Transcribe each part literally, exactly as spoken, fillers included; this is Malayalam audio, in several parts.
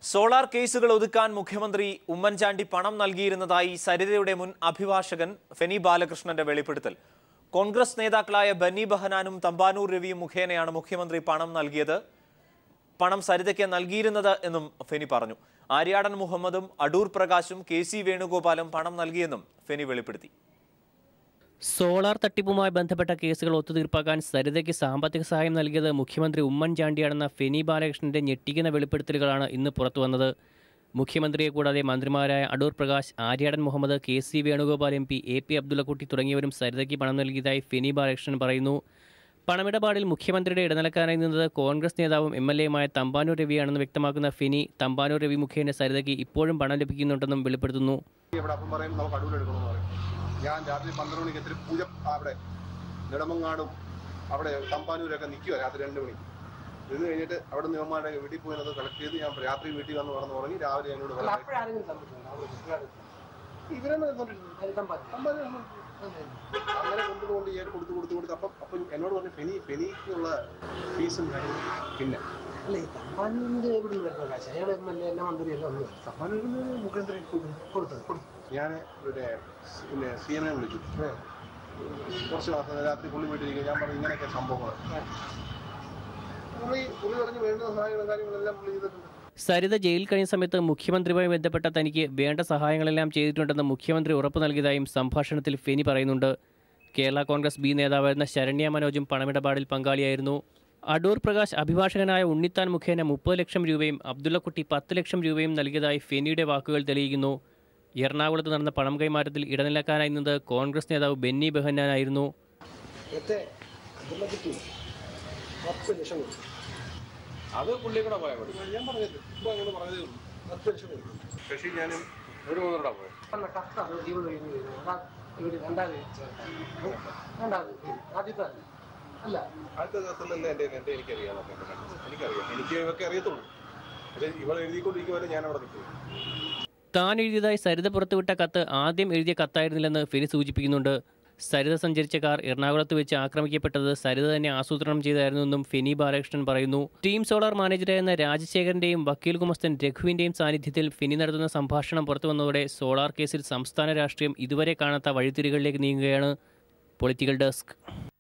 സോളാർ കേസുകൾ ഒതുക്കാൻ മുഖ്യമന്ത്രി ഉമ്മൻചാണ്ടി പണം നൽകിയിരുന്നതായി സരിതയുടെ മുൻ അഭിഭാഷകൻ ഫെനി ബാലകൃഷ്ണന്റെ വെളിപ്പെടുത്തൽ. കോൺഗ്രസ് നേതാക്കളായ ബന്നി ബഹനാനും തമ്പാനൂർ രവിയും മുഖേനയാണ് മുഖ്യമന്ത്രി പണം നൽകിയത്. പണം സരിതയ്ക്ക് നൽകിയിരുന്നത് എന്നും ഫെനി പറഞ്ഞു. ആര്യാടൻ മുഹമ്മദും അടൂർ പ്രകാശും കെ സി വേണുഗോപാലും പണം നൽകിയെന്നും ഫെനി വെളിപ്പെടുത്തി. സോളാർ തട്ടിപ്പുമായി ബന്ധപ്പെട്ട കേസുകൾ ഒത്തുതീർപ്പാക്കാൻ സരിതയ്ക്ക് സാമ്പത്തിക സഹായം നൽകിയത് മുഖ്യമന്ത്രി ഉമ്മൻചാണ്ടിയാണെന്ന ഫെനി ബാലകൃഷ്ണന്റെ ഞെട്ടിക്കുന്ന വെളിപ്പെടുത്തലുകളാണ് ഇന്ന് പുറത്തുവന്നത്. മുഖ്യമന്ത്രിയെ കൂടാതെ മന്ത്രിമാരായ Adoor Prakash, Aryadan Muhammad, K C Venugopal M P, A P Abdullakutty തുടങ്ങിയവരും സരിതയ്ക്ക് പണം നൽകിയതായി ഫെനി ബാലകൃഷ്ണൻ പറയുന്നു. പണമിടപാടിൽ മുഖ്യമന്ത്രിയുടെ ഇടനിലക്കാരായി നിന്നത് കോൺഗ്രസ് നേതാവും എം എൽ എയുമായ തമ്പാനൂർ രവിയാണെന്ന് വ്യക്തമാക്കുന്ന ഫെനി, തമ്പാനൂർ രവി മുഖേന സരിതയ്ക്ക് ഇപ്പോഴും പണം ലഭിക്കുന്നുണ്ടെന്നും വെളിപ്പെടുത്തുന്നു. ഞാൻ രാത്രി പന്ത്രണ്ട് മണിക്ക് എത്തിരി പൂജ അവിടെ നെടുമങ്ങാടും അവിടെ തമ്പാനൂരൊക്കെ നിൽക്കുക രാത്രി രണ്ട് മണി. ഇത് കഴിഞ്ഞിട്ട് അവിടെ നിയമമാരുടെ വീട്ടിൽ പോയി അത് കളക്ട് ചെയ്ത് ഞാൻ രാത്രി വീട്ടിൽ വന്ന് പറഞ്ഞു തുടങ്ങി. രാവിലെ എന്നോട് ഇവരെന്നെ അങ്ങനെ കൊണ്ടുകൊണ്ട് ഞാൻ കൊടുത്തു കൊടുത്തു കൊടുത്തു അപ്പം അപ്പം എന്നോട് പറഞ്ഞു ഫെനി ഫെനിക്കുള്ള ഫീസും പിന്നെ അല്ല ഈ തമ്പാനൂരിന്റെ എവിടെ നിന്ന് വരുന്ന കാശ് അയാൾ എം എൽ എ എല്ലാ മന്ത്രിയെല്ലാം ഒന്ന് തമ്പാനൂരിന് മുഖ്യമന്ത്രി കൊടുത്തത് കൊടുത്തു. ഞാൻ പിന്നെ പിന്നെ സി എം എ വിളിച്ചു. കുറച്ച് മാസം രാത്രി പുള്ളി വീട്ടിലിരിക്കും. ഞാൻ പറഞ്ഞു ഇങ്ങനെയൊക്കെ സംഭവങ്ങൾ പുള്ളി പുള്ളി പറഞ്ഞ് വേണ്ട സഹായങ്ങളും കാര്യങ്ങളെല്ലാം പുള്ളി ചെയ്തിട്ടുണ്ട്. സരിത ജയിലിൽ കഴിഞ്ഞ സമയത്ത് മുഖ്യമന്ത്രിയുമായി ബന്ധപ്പെട്ട തനിക്ക് വേണ്ട സഹായങ്ങളെല്ലാം ചെയ്തിട്ടുണ്ടെന്ന് മുഖ്യമന്ത്രി ഉറപ്പു നൽകിയതായും സംഭാഷണത്തിൽ ഫെനി പറയുന്നുണ്ട്. കേരള കോൺഗ്രസ് ബി നേതാവായിരുന്ന ശരണ്യ മനോജും പണമിടപാടിൽ പങ്കാളിയായിരുന്നു. അടൂർ പ്രകാശ് അഭിഭാഷകനായ ഉണ്ണിത്താൻ മുഖേന മുപ്പത് ലക്ഷം രൂപയും അബ്ദുള്ളക്കുട്ടി പത്ത് ലക്ഷം രൂപയും നൽകിയതായി ഫെനിയുടെ വാക്കുകൾ തെളിയിക്കുന്നു. എറണാകുളത്ത് നടന്ന പണം കൈമാറ്റത്തിൽ ഇടനിലക്കാരായി നിന്നത് കോൺഗ്രസ് നേതാവ് ബന്നി ബഹനാനായിരുന്നു. അത് പുള്ളി കൂടെ പോയാൽ മതി. ഞാൻ പറഞ്ഞത് ഇപ്പൊ അങ്ങനെ പറഞ്ഞതേ ഉള്ളൂ. പത്ത് ലക്ഷം ശശി ഞാനും ഒരു മൂന്നൂടെ പോയത് അല്ല അടുത്ത ദിവസത്തിലല്ലേ എൻ്റെ എൻ്റെ എനിക്കറിയാം എനിക്കറിയാം എനിക്ക് ഇവക്കെ അറിയത്തുള്ളൂ. ഇവൾ എഴുതിക്കൊണ്ടിരിക്കുമ്പോൾ ഞാൻ അവിടെ നിൽക്കും. താൻ എഴുതിയതായി സരിത പുറത്തുവിട്ട കത്ത് ആദ്യം എഴുതിയ കത്തായിരുന്നില്ലെന്ന് ഫെനി സൂചിപ്പിക്കുന്നുണ്ട്. സരിത സഞ്ചരിച്ച കാർ എറണാകുളത്ത് വെച്ച് ആക്രമിക്കപ്പെട്ടത് സരിത തന്നെ ആസൂത്രണം ചെയ്തായിരുന്നെന്നും ഫെനി ബാലകൃഷ്ണൻ പറയുന്നു. ടീം സോളാർ മാനേജറായിരുന്ന രാജശേഖരന്റെയും വക്കീൽ ഗുമസ്തൻ രഘുവിന്റെയും സാന്നിധ്യത്തിൽ ഫെനി നടത്തുന്ന സംഭാഷണം പുറത്തുവന്നതോടെ സോളാർ കേസിൽ സംസ്ഥാന രാഷ്ട്രീയം ഇതുവരെ കാണാത്ത വഴിത്തിരികളിലേക്ക് നീങ്ങുകയാണ്. Political desk.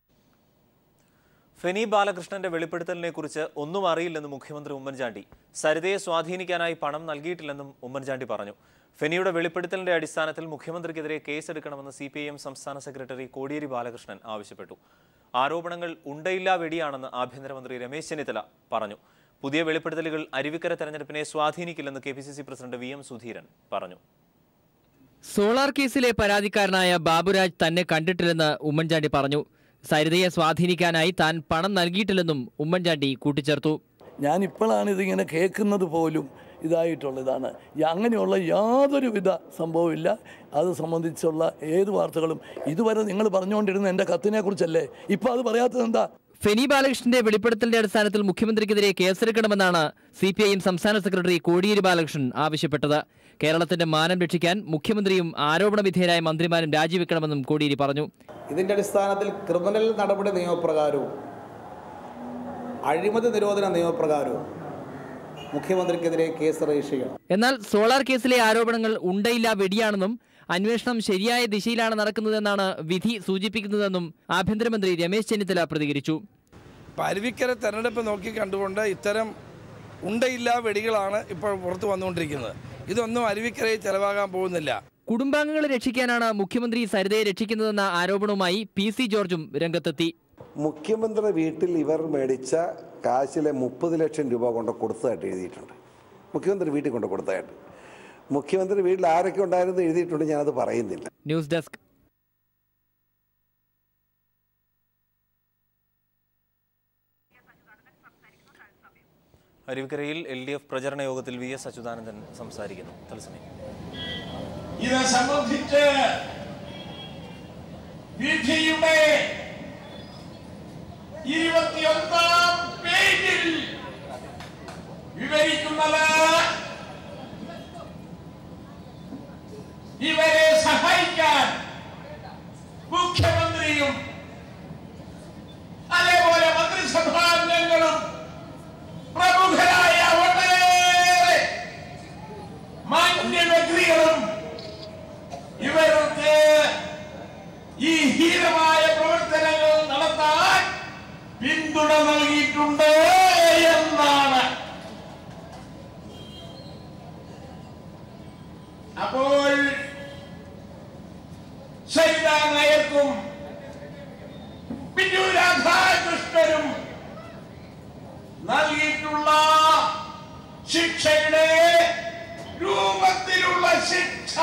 ഫെനി ബാലകൃഷ്ണന്റെ വെളിപ്പെടുത്തലിനെ കുറിച്ച് ഒന്നും അറിയില്ലെന്ന് മുഖ്യമന്ത്രി ഉമ്മൻചാണ്ടി. സരിതയെ സ്വാധീനിക്കാനായി പണം നൽകിയിട്ടില്ലെന്നും ഉമ്മൻചാണ്ടി പറഞ്ഞു. ഫെനിയുടെ വെളിപ്പെടുത്തലിന്റെ അടിസ്ഥാനത്തിൽ മുഖ്യമന്ത്രിക്കെതിരെ കേസെടുക്കണമെന്ന് സി പി ഐ എം സംസ്ഥാന സെക്രട്ടറി കോടിയേരി ബാലകൃഷ്ണൻ ആവശ്യപ്പെട്ടു. ആരോപണങ്ങൾ ഉണ്ടയില്ലാ വെടിയാണെന്ന് ആഭ്യന്തരമന്ത്രി രമേശ് ചെന്നിത്തല പറഞ്ഞു. പുതിയ വെളിപ്പെടുത്തലുകൾ അരുവിക്കര തെരഞ്ഞെടുപ്പിനെ സ്വാധീനിക്കില്ലെന്ന് K P C C president V M Sudheeran പറഞ്ഞു. സോളാർ കേസിലെ പരാതിക്കാരനായ ബാബുരാജ് തന്നെ കണ്ടിട്ടില്ലെന്ന് ഉമ്മൻചാണ്ടി പറഞ്ഞു. സരിതയെ സ്വാധീനിക്കാനായി താൻ പണം നൽകിയിട്ടില്ലെന്നും ഉമ്മൻചാണ്ടി കൂട്ടിച്ചേർത്തു. ഞാനിപ്പോഴാണ് ഇതിങ്ങനെ കേൾക്കുന്നത് പോലും ഇതായിട്ടുള്ളതാണ്. അങ്ങനെയുള്ള യാതൊരുവിധ സംഭവമില്ല. അത് സംബന്ധിച്ചുള്ള ഏത് വാർത്തകളും ഇതുവരെ നിങ്ങൾ പറഞ്ഞുകൊണ്ടിരുന്ന എൻ്റെ കത്തിനെ കുറിച്ചല്ലേ. ഇപ്പോൾ അത് പറയാത്തത് എന്താ? ഫെനി ബാലകൃഷ്ണന്റെ വെളിപ്പെടുത്തലിന്റെ അടിസ്ഥാനത്തിൽ മുഖ്യമന്ത്രിക്കെതിരെ കേസെടുക്കണമെന്നാണ് സി പി ഐ എം സംസ്ഥാന സെക്രട്ടറി കോടിയേരി ബാലകൃഷ്ണൻ ആവശ്യപ്പെട്ടത്. കേരളത്തിന്റെ മാനം രക്ഷിക്കാൻ മുഖ്യമന്ത്രിയും ആരോപണ വിധേയരായ മന്ത്രിമാരും രാജിവെക്കണമെന്നും കോടിയേരി പറഞ്ഞു. ഇതിന്റെ അടിസ്ഥാനത്തിൽ ക്രിമിനൽ നടപടി നിയമപ്രകാരവും അഴിമതി നിരോധന നിയമപ്രകാരവും മുഖ്യമന്ത്രിക്കെതിരെ കേസ് രജിസ്റ്റർ ചെയ്യണം. എന്നാൽ സോളാർ കേസിലെ ആരോപണങ്ങൾ ഉണ്ടയില്ല വെടിയാണെന്നും അന്വേഷണം ശരിയായ ദിശയിലാണ് നടക്കുന്നതെന്നാണ് വിധി സൂചിപ്പിക്കുന്നതെന്നും ആഭ്യന്തരമന്ത്രി രമേശ് ചെന്നിത്തല പ്രതികരിച്ചു. അരുവിക്കര തെരഞ്ഞെടുപ്പ് നോക്കി കണ്ടുകൊണ്ട് ഇത്തരം ഉണ്ടയില്ല വെടികളാണ് ഇപ്പോൾ പുറത്തു വന്നുകൊണ്ടിരിക്കുന്നത്. ഇതൊന്നും അരുവിക്കരയിൽ ചെലവാകാൻ പോകുന്നില്ല. കുടുംബാംഗങ്ങളെ രക്ഷിക്കാനാണ് മുഖ്യമന്ത്രി സരിതയെ രക്ഷിക്കുന്നതെന്ന ആരോപണവുമായി പി സി ജോർജും രംഗത്തെത്തി. മുഖ്യമന്ത്രി വീട്ടിൽ ഇവർ മേടിച്ച കാശിലെ മുപ്പത് ലക്ഷം രൂപ കൊണ്ട് കൊടുത്തതായിട്ട് എഴുതിയിട്ടുണ്ട്. മുഖ്യമന്ത്രി വീട്ടിൽ കൊണ്ട് കൊടുത്തതായിട്ട് മുഖ്യമന്ത്രി വീട്ടിൽ ആരൊക്കെ ഉണ്ടായിരുന്നു എഴുതിയിട്ടുണ്ട്. ഞാനത് പറയുന്നില്ല. News desk. അരുവിക്കരയിൽ എൽ ഡി എഫ് പ്രചരണ യോഗത്തിൽ വി എസ് അച്യുതാനന്ദൻ സംസാരിക്കുന്നു. തത്സമയം ഇത് സംബന്ധിച്ച് വിധിയുടെ ഇരുപത്തിയൊന്നാം പേജിൽ വിവരിക്കുന്നത് ഇവരെ സഹായിക്കാൻ മുഖ്യമന്ത്രിയും അതേപോലെ മന്ത്രിസഭാംഗങ്ങളും പ്രമുഖരായ ഒട്ടേറെ ശിക്ഷ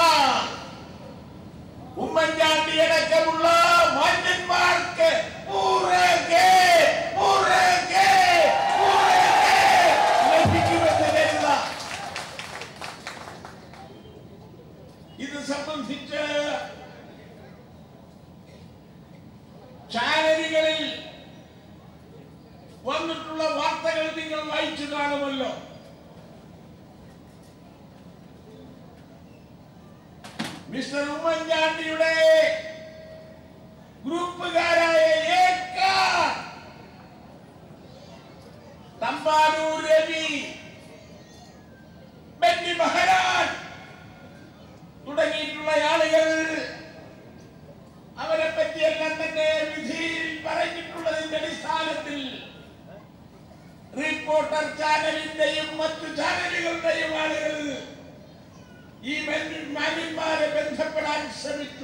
ഉമ്മൻചാണ്ടി അടക്കമുള്ള മാന്യന്മാർക്ക് പുറകെ പുറകെ പുറകെ ലഭിക്കുമെന്ന് കരുതുക. ഇത് സംബന്ധിച്ച് ചാനലുകളിൽ വന്നിട്ടുള്ള വാർത്തകൾ നിങ്ങൾ വായിച്ചു കാണുമല്ലോ. മിസ്റ്റർ ഉമ്മൻചാണ്ടിയുടെ ഗ്രൂപ്പുകാരായ ഏക തമ്പാനൂർ രവി, ബെന്നി ബഹരാൻ തുടങ്ങിയിട്ടുള്ള ആളുകൾ അവരെ പറ്റിയെല്ലാം തന്നെ വിധിയിൽ പറഞ്ഞിട്ടുള്ളതിന്റെ അടിസ്ഥാനത്തിൽ റിപ്പോർട്ടർ ചാനലിന്റെയും മറ്റു ചാനലുകളുടെയും ആളുകൾ ഈ മാന്യന്മാരെ ബന്ധപ്പെടാൻ ശ്രമിച്ചു.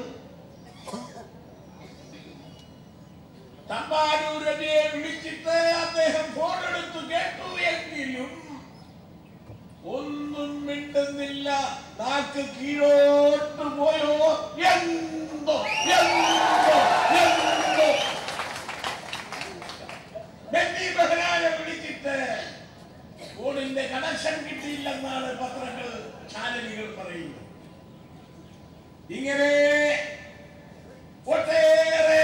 തമ്പാനൂർ രവിയെ വിളിച്ചിട്ട് അദ്ദേഹം ഫോൺ എടുത്തു കേട്ടു എങ്കിലും ഒന്നും മിണ്ടുന്നില്ല. നാക്ക് കീഴോട്ട് പോയോ എന്തോ എന്തോ എന്തോ. ബെന്നി ബഹരാനെ വിളിച്ചിട്ട് ഫോണിന്റെ കണക്ഷൻ കിട്ടിയില്ലെന്നാണ് പത്രങ്ങൾ ചാനലുകൾ പറയുന്നത്. ഇങ്ങനെ ഒട്ടേറെ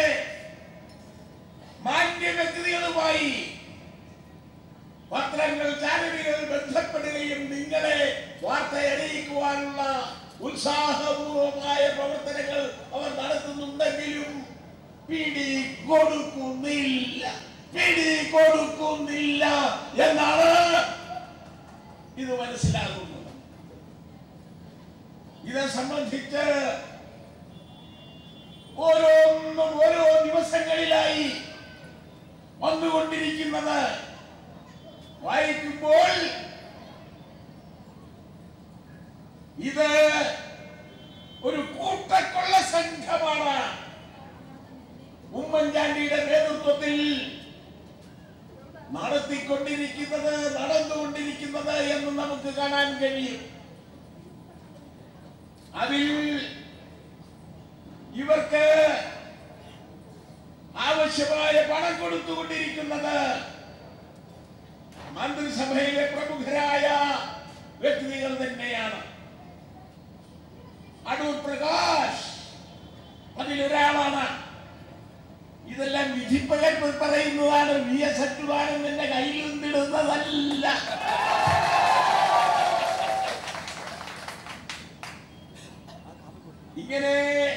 മാന്യ വ്യക്തികളുമായി പത്രങ്ങൾ ചാനലുകൾ ബന്ധപ്പെടുകയും നിങ്ങളെ വാർത്ത അറിയിക്കുവാനുള്ള ഉത്സാഹപൂർവമായ പ്രവർത്തനങ്ങൾ അവർ നടത്തുന്നുണ്ടെങ്കിലും പിടി കൊടുക്കുന്നില്ല പിടി കൊടുക്കുന്നില്ല എന്നാണ് ഇത് മനസ്സിലാകുന്നത്. ഇതെ സംബന്ധിച്ച് ഓരോന്നും ഓരോ ദിവസങ്ങളിലായി വന്നുകൊണ്ടിരിക്കുന്നത് വായിക്കുമ്പോൾ ഇത് ഒരു കൂട്ടക്കൊള്ള സംഘമാണ് ഉമ്മൻചാണ്ടിയുടെ നേതൃത്വത്തിൽ നടത്തിക്കൊണ്ടിരിക്കുന്നത് നടന്നുകൊണ്ടിരിക്കുന്നത് എന്ന് നമുക്ക് കാണാൻ കഴിയും. അതിൽ ഇവർക്ക് ആവശ്യമായ പണം കൊടുത്തുകൊണ്ടിരിക്കുന്നത് മന്ത്രിസഭയിലെ പ്രമുഖരായ വ്യക്തികൾ തന്നെയാണ്. അടൂർ പ്രകാശ് അതിലൊരാളാണ്. ഇതെല്ലാം വിധിപ്പകർപ്പ് പറയുന്നതാണ്. വി എസ് അച്യുതാനന്ദന്റെ കയ്യിൽ നിന്നിടുന്നതല്ല. ഇങ്ങനെ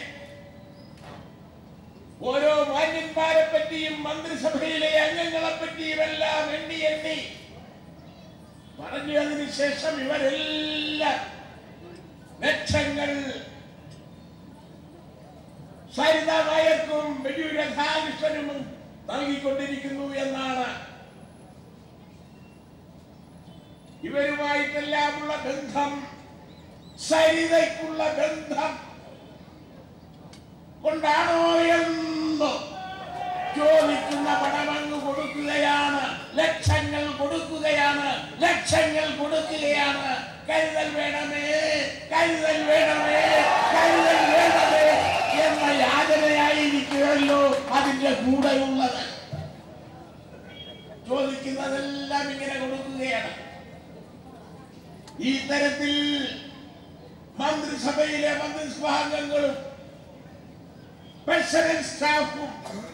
ഓരോ മാന്യന്മാരെ പറ്റിയും മന്ത്രിസഭയിലെ അംഗങ്ങളെ പറ്റിയും എല്ലാം എണ്ണി എണ്ണി പറഞ്ഞതിന് ശേഷം ഇവരെല്ലാം ലക്ഷങ്ങൾ സരിത നായർക്കും ബിജു രാധാകൃഷ്ണനും നൽകിക്കൊണ്ടിരിക്കുന്നു എന്നാണ്. ഇവരുമായിട്ടെല്ലാമുള്ള ബന്ധം, സരിതയ്ക്കുള്ള ബന്ധം കൊണ്ടാണോ എന്തോ ചോദിക്കുന്ന പണമങ്ങ് കൊടുക്കുകയാണ്. ലക്ഷങ്ങൾ കൊടുക്കുകയാണ് ലക്ഷങ്ങൾ കൊടുക്കുകയാണ്. കരുതൽ വേണമേ കരുതൽ വേണമേ കരുതൽ വേണമേ എന്ന യാതനയായിരിക്കുമല്ലോ അതിന്റെ കൂടെയുള്ളത്. ചോദിക്കുന്നതെല്ലാം ഇങ്ങനെ കൊടുക്കുകയാണ്. ഈ തരത്തിൽ മന്ത്രിസഭയിലെ മന്ത്രിസഭാംഗങ്ങളും പേഴ്സണൽ സ്റ്റാഫും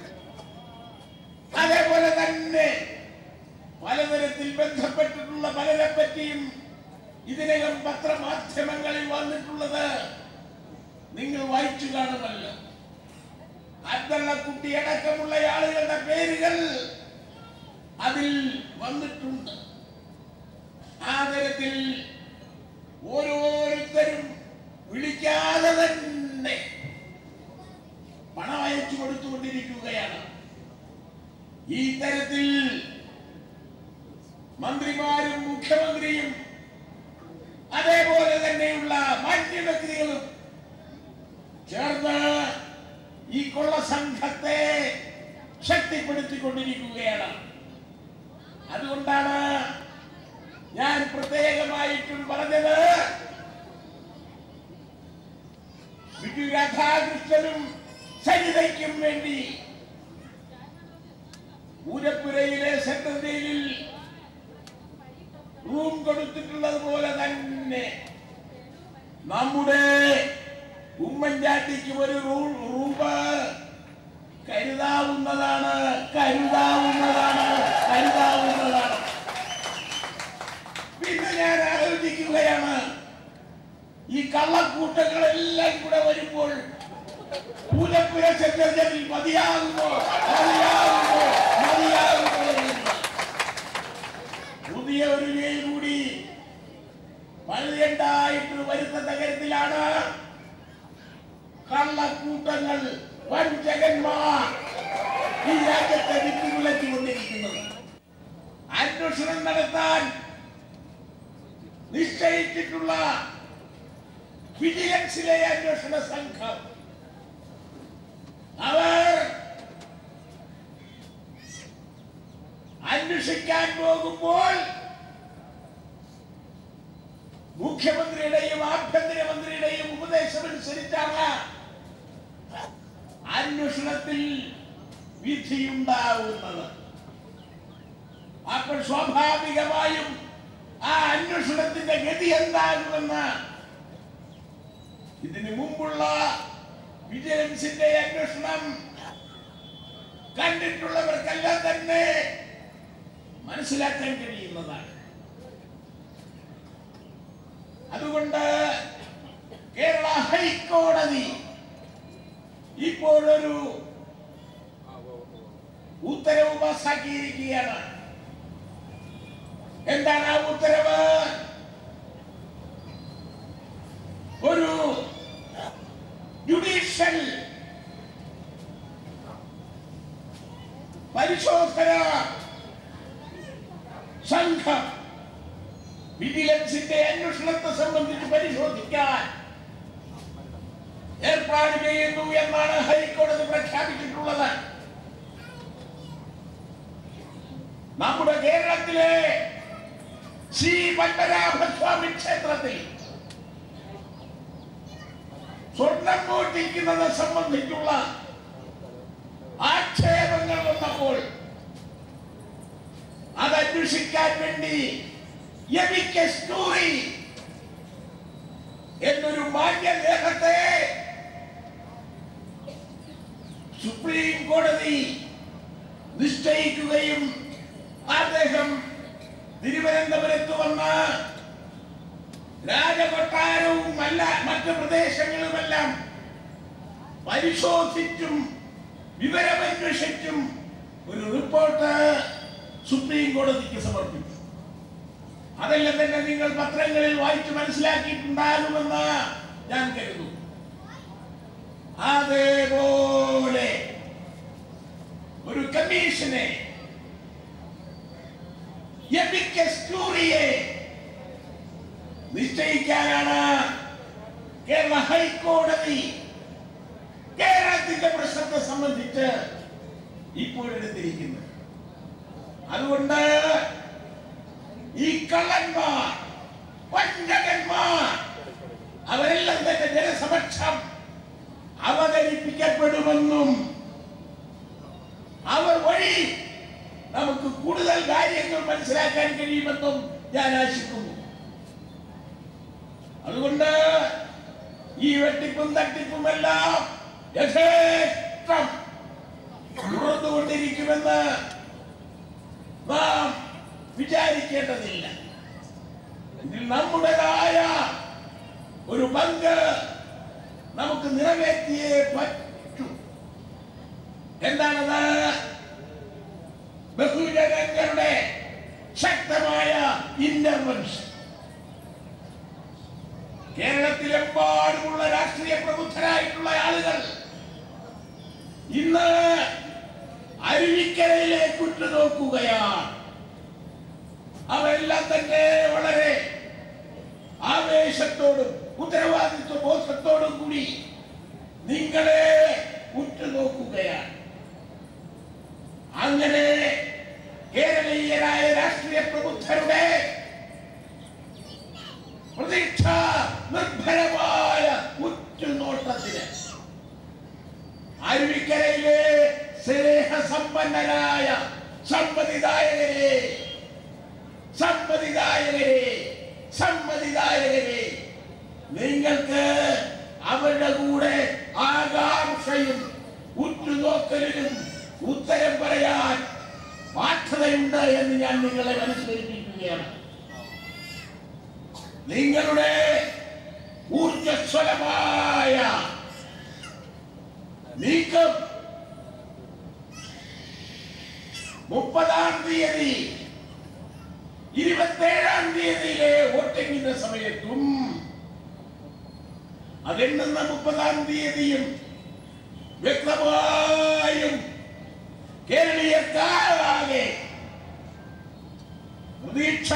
അതേപോലെ തന്നെ പലതരത്തിൽ ബന്ധപ്പെട്ടിട്ടുള്ള പലരെ പറ്റിയും ഇതിനകം പത്രമാധ്യമങ്ങളിൽ വന്നിട്ടുള്ളത് നിങ്ങൾ വായിച്ചു കാണുമല്ലോ. അബ്ദുള്ളക്കുട്ടി അടക്കമുള്ള ആളുകളുടെ പേരുകൾ അതിൽ വന്നിട്ടുണ്ട്. ആ തരത്തിൽ ഓരോരുത്തരും വിളിക്കാതെ തന്നെ പണം അയച്ചു കൊടുത്തുകൊണ്ടിരിക്കുകയാണ്. ഈ തരത്തിൽ മന്ത്രിമാരും മുഖ്യമന്ത്രിയും അതേപോലെ തന്നെയുള്ള മാന്യ വ്യക്തികളും ചേർന്ന് ഈ കൊള്ള സംഘത്തെ ശക്തിപ്പെടുത്തിക്കൊണ്ടിരിക്കുകയാണ്. അതുകൊണ്ടാണ് ഞാൻ പ്രത്യേകമായിട്ടും പറഞ്ഞത്, വേലയ്ക്കും വേണ്ടി പൂരപ്പുരയിലെ സെൻട്രൽ ജയിലിൽ റൂം കൊടുത്തിട്ടുള്ളത് പോലെ തന്നെ നമ്മുടെ ഉമ്മൻചാണ്ടിക്കും ഒരു റൂപ് കരുതാവുന്നതാണ് കരുതാവുന്നതാണ് കരുതാവുന്നതാണ്. പിന്നെ ഞാൻ ആലോചിക്കുകയാണ്, ഈ കള്ളക്കൂട്ടങ്ങളെല്ലാം കൂടെ വരുമ്പോൾ പൂരപ്പുര സെൻട്രൽ ജയിലിൽ മതിയാകുമോ മതിയാകുമോ മതിയാകുമോ? പുതിയ ഒരു ജയിൽ കൂടി പഴുതണ്ടായിട്ട് വരുന്ന നഗരത്തിലാണ് കള്ളക്കൂട്ടങ്ങൾ വഞ്ചകന്മാർ ഈ രാജ്യത്തെ വിട്ടുവിളച്ചുകൊണ്ടിരിക്കുന്നത്. അന്വേഷണം നടത്താൻ നിശ്ചയിച്ചിട്ടുള്ള വിജിലൻസിലെ അന്വേഷണ സംഘം അവർ അന്വേഷിക്കാൻ പോകുമ്പോൾ മുഖ്യമന്ത്രിയുടെയും ആഭ്യന്തരമന്ത്രിയുടെയും ഉപദേശമനുസരിച്ചാണ് അന്വേഷണത്തിൽ വിധിയുണ്ടാവുന്നത്. അപ്പോൾ സ്വാഭാവികമായും ആ അന്വേഷണത്തിന്റെ ഗതി എന്താകുമെന്ന് ഇതിനു മുമ്പുള്ള വിജിലൻസിന്റെ അന്വേഷണം കണ്ടിട്ടുള്ളവർക്കെല്ലാം തന്നെ മനസ്സിലാക്കാൻ കഴിയുന്നതാണ്. അതുകൊണ്ട് കേരള ഹൈക്കോടതി ഇപ്പോഴൊരു ഉത്തരവ് പാസാക്കിയിരിക്കുകയാണ്. എന്താണ് ആ ഉത്തരവ്? ഒരു ജുഡീഷ്യൽ പരിശോധന സംഘം വിജിലൻസിന്റെ അന്വേഷണത്തെ സംബന്ധിച്ച് പരിശോധിക്കാൻ ഏർപ്പാട് ചെയ്യുന്നു എന്നാണ് ഹൈക്കോടതി പ്രഖ്യാപിച്ചിട്ടുള്ളത്. നമ്മുടെ കേരളത്തിലെ ശ്രീ പത്മനാഭസ്വാമി ക്ഷേത്രത്തിൽ സ്വർണം മോഷ്ടിക്കുന്നത് സംബന്ധിച്ചുള്ള ആക്ഷേപങ്ങൾ വന്നപ്പോൾ അത് അന്വേഷിക്കാൻ വേണ്ടി എന്നൊരു മാന്യദേഹത്തെ സുപ്രീം കോടതി നിശ്ചയിക്കുകയും അദ്ദേഹം തിരുവനന്തപുരത്ത് വന്ന് രാജകൊട്ടാരവും അല്ല മറ്റു പ്രദേശങ്ങളുമെല്ലാം പരിശോധിച്ചും വിവരമന്വേഷിച്ചും ഒരു റിപ്പോർട്ട് സുപ്രീം കോടതിക്ക് സമർപ്പിച്ചു. അതെല്ലാം തന്നെ നിങ്ങൾ പത്രങ്ങളിൽ വായിച്ച് മനസ്സിലാക്കിയിട്ടുണ്ടാകുമെന്ന് ഞാൻ കരുതുന്നു. അതേപോലെ ഒരു കമ്മീഷനെ നിശ്ചയിക്കാനാണ് കേരള ഹൈക്കോടതി കേരളത്തിന്റെ പ്രശ്നത്തെ സംബന്ധിച്ച് ഇപ്പോഴെടുത്തിരിക്കുന്നത്. അതുകൊണ്ട് ഈ കള്ളന്മാർ വഞ്ചകന്മാർ അവരെല്ലാം തന്നെ ജനസമക്ഷം അവതരിപ്പിക്കപ്പെടുമെന്നും അവർ വഴി നമുക്ക് കൂടുതൽ കാര്യങ്ങൾ മനസ്സിലാക്കാൻ കഴിയുമെന്നും ഞാൻ ആശിക്കുന്നു. അതുകൊണ്ട് ഈ വെട്ടിപ്പും തട്ടിപ്പുമെല്ലാം യഥേഷ്ടം തുറന്നുകൊണ്ടിരിക്കുമെന്ന് നാം വിചാരിക്കേണ്ടതില്ല. ഇതിൽ നമ്മുടേതായ ഒരു പങ്ക് നമുക്ക് നിറവേറ്റിയേ പറ്റൂ. എന്താണത്? ബഹുജനങ്ങളുടെ ശക്തമായ ഇന്റർവെൻഷൻ. കേരളത്തിലെമ്പാടുമുള്ള രാഷ്ട്രീയ പ്രബുദ്ധരായിട്ടുള്ള ആളുകൾ ഇന്ന് അരുവിക്കരയിലേക്ക് ഉറ്റുനോക്കുകയാണ്. അവരെല്ലാം തന്നെ വളരെ ആവേശത്തോടും ഉത്തരവാദിത്വ ബോധത്തോടും കൂടി നിങ്ങളെ ഉറ്റുനോക്കുകയാണ്. അങ്ങനെ കേരളീയരായ രാഷ്ട്രീയ പ്രബുദ്ധരുടെ പ്രതീക്ഷ നിർഭരമായ ഉറ്റുനോട്ടത്തിന് അരുവിക്കരയിലെ സ്നേഹസമ്പന്നരായ സമ്മതിദായകരെ സമ്മതിദായകരെ സമ്മതിദായകരെ നിങ്ങൾക്ക് അവരുടെ കൂടെ ആകാംക്ഷയും ഉറ്റുനോക്കലിനും ഉത്തരം പറയാൻ ബാധ്യതയുണ്ട് എന്ന് ഞാൻ നിങ്ങളെ അനുസ്മരിപ്പിക്കുകയാണ്. നിങ്ങളുടെ ഊർജ്ജസ്വലമായ നീക്കം മുപ്പതാം തീയതി ഇരുപത്തേഴാം തീയതിയിലെ വോട്ടിംഗിന്റെ സമയത്തും അതെണ്ണുന്ന മുപ്പതാം തീയതിയും വ്യക്തമായും കേരളീയർക്കാകെ പ്രതീക്ഷ,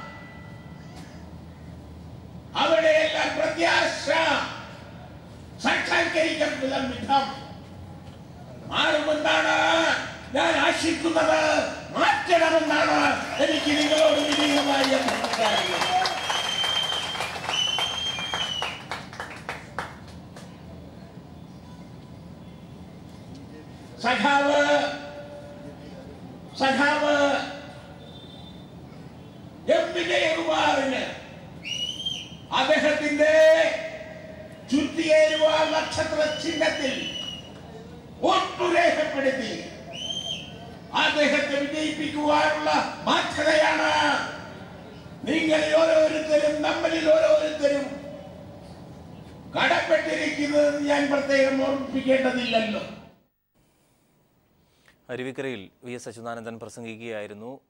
അവിടെയെല്ലാം പ്രത്യാശ സാക്ഷാത്കരിക്കപ്പെടുന്ന വിധം മാറുമെന്നാണ് ഞാൻ ആശിക്കുന്നത്. മാറ്റണമെന്നാണ് എനിക്ക് നിങ്ങളോട് വിനീതമായി അഭ്യർത്ഥിക്കാറുള്ളത്. സഖാവ് സഖാവ് എം വിജയകുമാറിന് അദ്ദേഹത്തിന്റെ ചുറ്റിയേരുവ നക്ഷത്ര ചിഹ്നത്തിൽ വോട്ട് രേഖപ്പെടുത്തി അദ്ദേഹത്തെ വിജയിപ്പിക്കുവാനുള്ള ബാധ്യതയാണ് നിങ്ങളിൽ ഓരോരുത്തരും നമ്മളിൽ ഓരോരുത്തരും കടപ്പെട്ടിരിക്കുന്നത് ഞാൻ പ്രത്യേകം ഓർമ്മിപ്പിക്കേണ്ടതില്ലല്ലോ. അരുവിക്കരയിൽ വി എസ് അച്യുതാനന്ദൻ പ്രസംഗിക്കുകയായിരുന്നു.